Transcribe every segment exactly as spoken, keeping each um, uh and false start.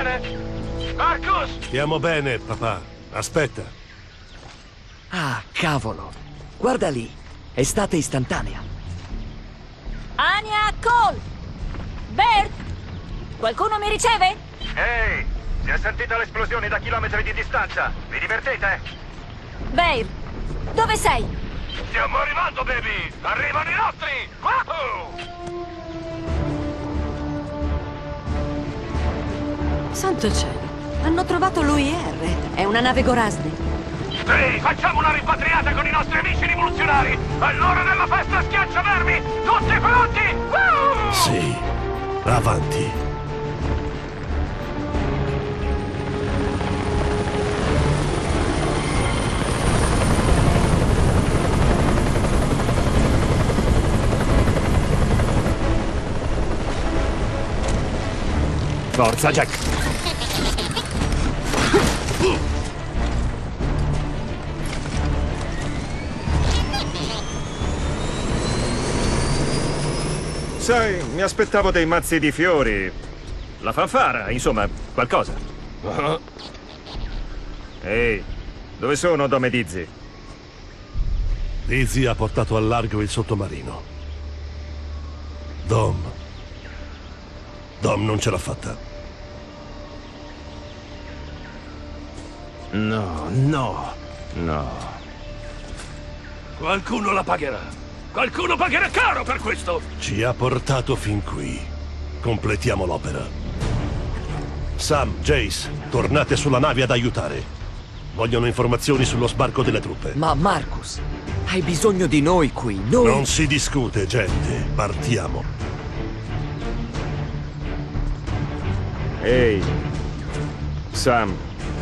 bene? Marcus! Stiamo bene, papà. Aspetta. Ah, cavolo. Guarda lì. Estate istantanea. Anya Cole! Bert! Qualcuno mi riceve? Ehi! Si è sentita l'esplosione da chilometri di distanza. Vi divertite? Bair, dove sei? Stiamo arrivando, baby! Arrivano i nostri! Wahoo! Santo cielo, hanno trovato l'U I R. È una nave Gorazde. Ehi, facciamo una rimpatriata con i nostri amici rivoluzionari! Allora nella festa schiacciavermi! Tutti pronti! Woo! Sì. Avanti. Forza, Jack! Sai, mi aspettavo dei mazzi di fiori. La fanfara, insomma, qualcosa. Ehi, dove sono Dom e Dizzy? Dizzy ha portato al largo il sottomarino. Dom. Dom non ce l'ha fatta. No, no, no. Qualcuno la pagherà. Qualcuno pagherà caro per questo! Ci ha portato fin qui. Completiamo l'opera. Sam, Jace, tornate sulla nave ad aiutare. Vogliono informazioni sullo sbarco delle truppe. Ma Marcus, hai bisogno di noi qui, noi... Non si discute, gente. Partiamo. Ehi, Sam.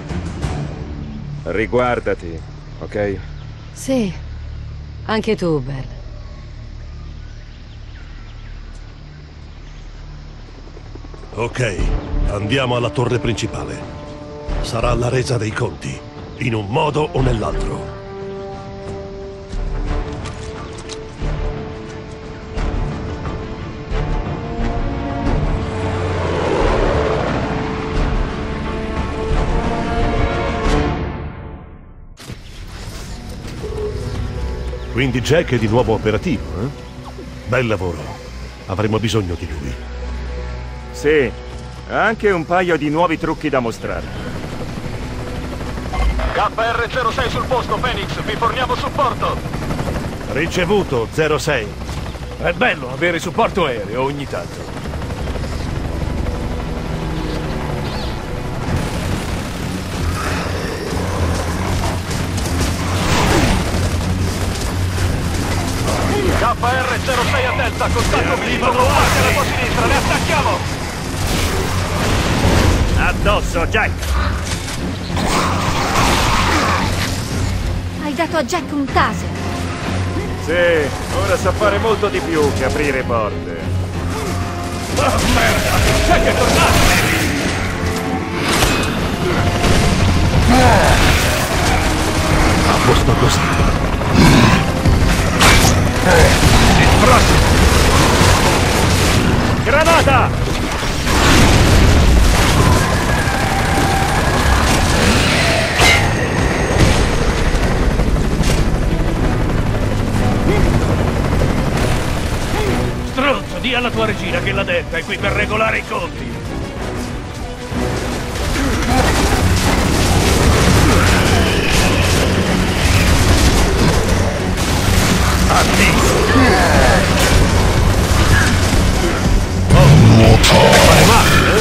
Riguardati, ok? Sì, anche tu, Belle. Ok, andiamo alla torre principale. Sarà la resa dei conti, in un modo o nell'altro. Quindi Jack è di nuovo operativo, eh? Bel lavoro. Avremo bisogno di lui. Sì, ha anche un paio di nuovi trucchi da mostrare. K R zero sei sul posto, Phoenix. Vi forniamo supporto. Ricevuto, zero sei. È bello avere supporto aereo ogni tanto. K R zero sei a Delta, contatto visivo con parte alla tua sinistra, ne attacchiamo! Addosso, Jack! Hai dato a Jack un taser. Sì, ora sa fare molto di più che aprire porte. Oh merda! Jack è tornato! A posto così. Il prossimo! Granata! Stronzo, di alla tua regina che la Delta è qui per regolare i conti! Fare male, eh?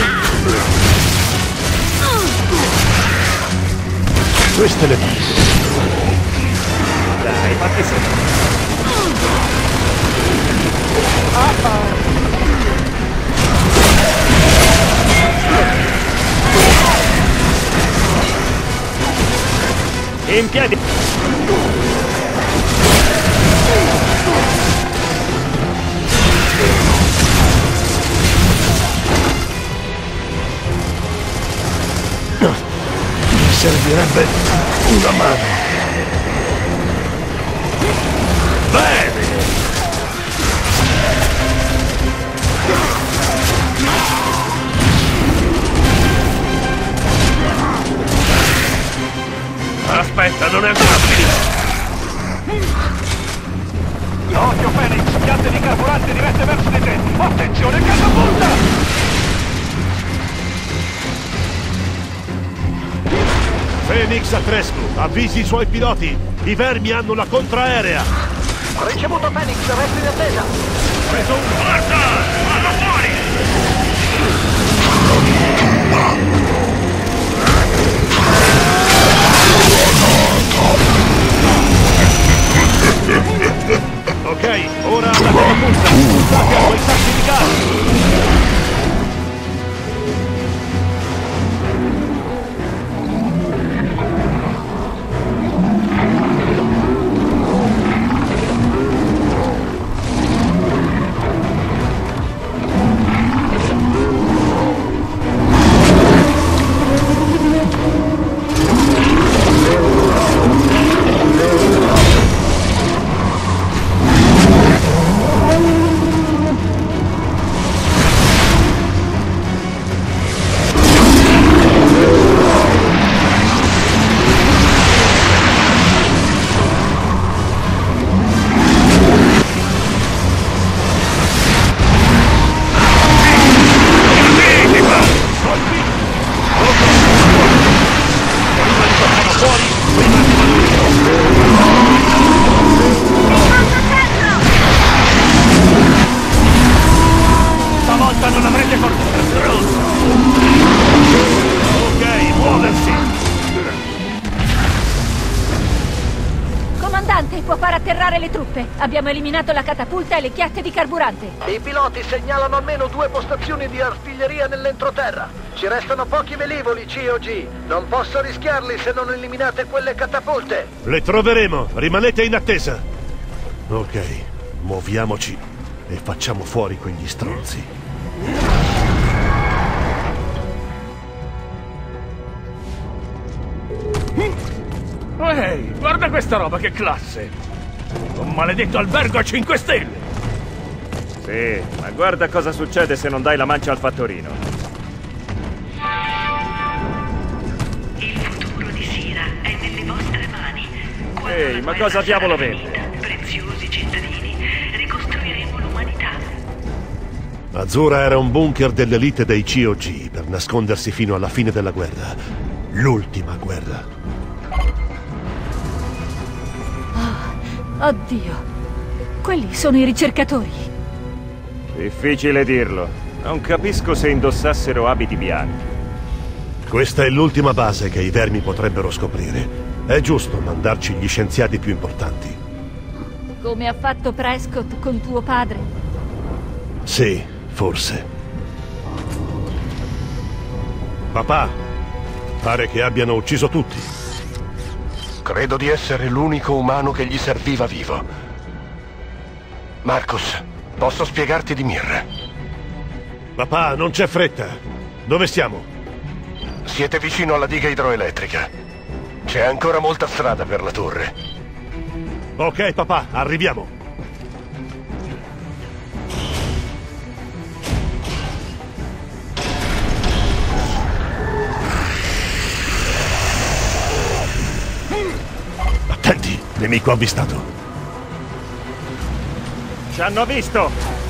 Queste le fai. Dai, fatti sentire. In piedi! Mi servirebbe una mano. Bene! Aspetta, non è ancora finito! Occhio Phoenix, piante di carburante dirette verso di te! Attenzione, catapulta! Phoenix a Trescu, avvisi i suoi piloti! I vermi hanno la contraerea! Ricevuto Phoenix, resti in attesa! Preso un... Forza! Vado fuori! Ok, ora alla catapulta! Puntate a quei sacchi di gas! Può far atterrare le truppe. Abbiamo eliminato la catapulta e le chiatte di carburante. I piloti segnalano almeno due postazioni di artiglieria nell'entroterra. Ci restano pochi velivoli C O G. Non posso rischiarli se non eliminate quelle catapulte. Le troveremo, rimanete in attesa. Ok, muoviamoci e facciamo fuori quegli stronzi. Ehi, guarda questa roba, che classe! Un maledetto albergo a cinque stelle! Sì, ma guarda cosa succede se non dai la mancia al fattorino. Il futuro di Sira è nelle vostre mani. Quando Ehi, la ma guerra cosa diavolo sarà vede? finita, preziosi cittadini, ricostruiremo l'umanità. Azura era un bunker dell'elite dei C O G per nascondersi fino alla fine della guerra. L'ultima guerra. Oddio, quelli sono i ricercatori. Difficile dirlo. Non capisco se indossassero abiti bianchi. Questa è l'ultima base che i vermi potrebbero scoprire. È giusto mandarci gli scienziati più importanti. Come ha fatto Prescott con tuo padre? Sì, forse. Papà, pare che abbiano ucciso tutti. Credo di essere l'unico umano che gli serviva vivo. Marcus, posso spiegarti di Mir? Papà, non c'è fretta. Dove siamo? Siete vicino alla diga idroelettrica. C'è ancora molta strada per la torre. Ok, papà, arriviamo. Attenti, nemico avvistato. Ci hanno visto!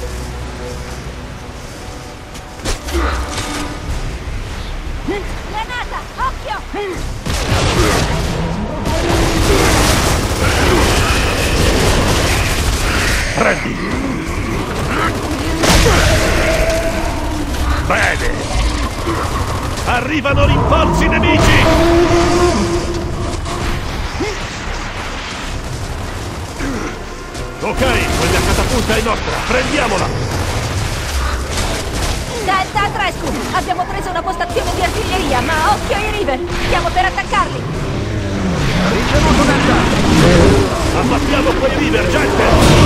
Granata, occhio! Prendi! Bene! Arrivano rinforzi nemici! Ok, quella catapulta è nostra, prendiamola! Delta a Trescu! Abbiamo preso una postazione di artiglieria, ma occhio ai River! Stiamo per attaccarli! Ricevuto Delta! Abbattiamo quei River, gente!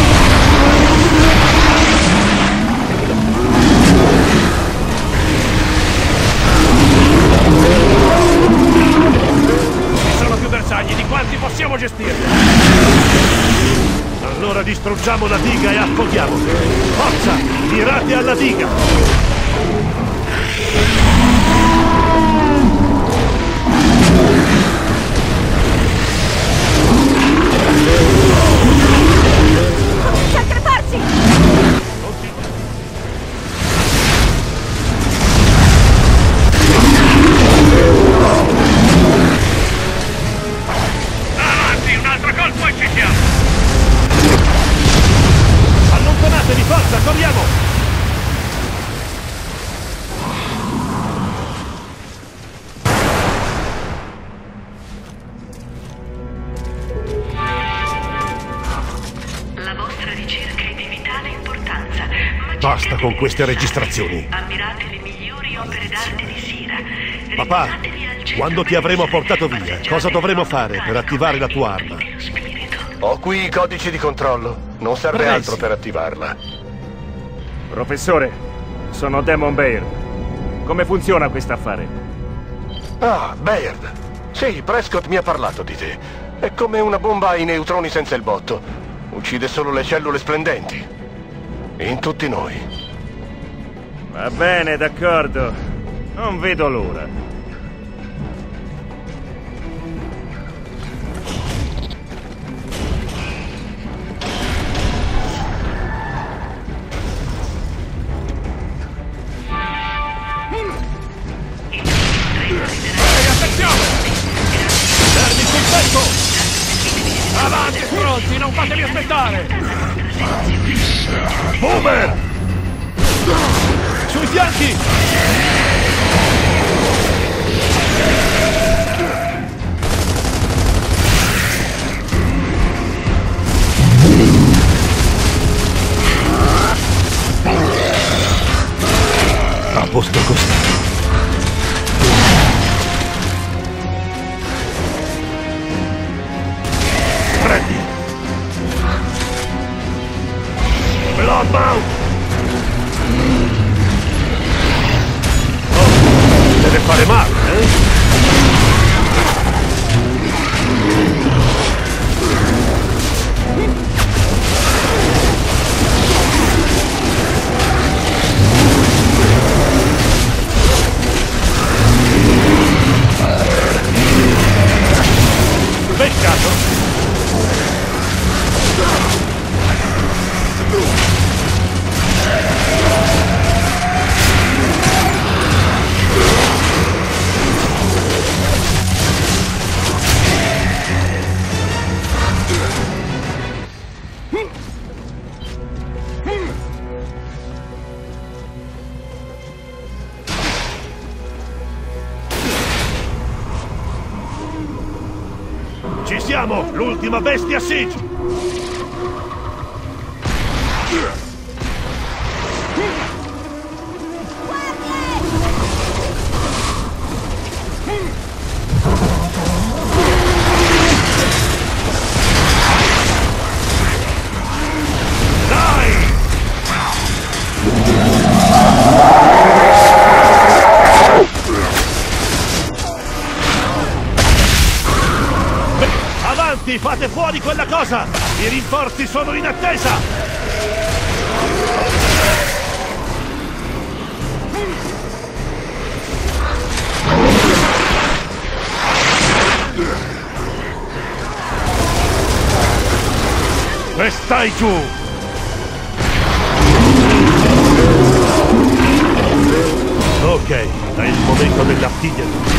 Ci sono più bersagli di quanti possiamo gestire! Allora distruggiamo la diga e affoghiamo. Forza! Tirate alla diga! Basta con queste registrazioni. Ammirate le migliori opere d'arte di Sira. Papà, Ricordatevi al centro quando ti della avremo foresta portato via, passeggiate cosa dovremo con fare per calma attivare la tua e arma? dello spirito. Ho qui i codici di controllo. Non serve Presi. altro per attivarla. Professore, sono Damon Baird. Come funziona quest'affare? Ah, Baird. Sì, Prescott mi ha parlato di te. È come una bomba ai neutroni senza il botto. Uccide solo le cellule splendenti. In tutti noi. Va bene, d'accordo. Non vedo l'ora. Fermi sul petto! Avanti, stronzi, non fatevi aspettare! Boomer! Sui fianchi! A posto così. Prendi! Bloodmouth! Oh, deve fare male, eh? Peccato! Ci siamo! L'ultima bestia Siege! Avanti, fate fuori quella cosa! I rinforzi sono in attesa! E stai giù! Ok, è il momento dell'artiglieria.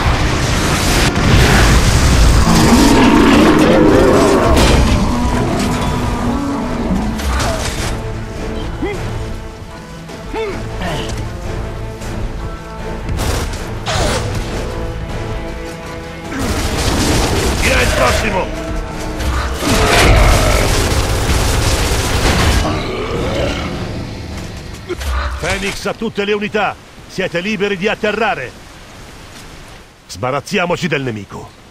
Chi è il prossimo? Phoenix a tutte le unità, siete liberi di atterrare. Sbarazziamoci del nemico.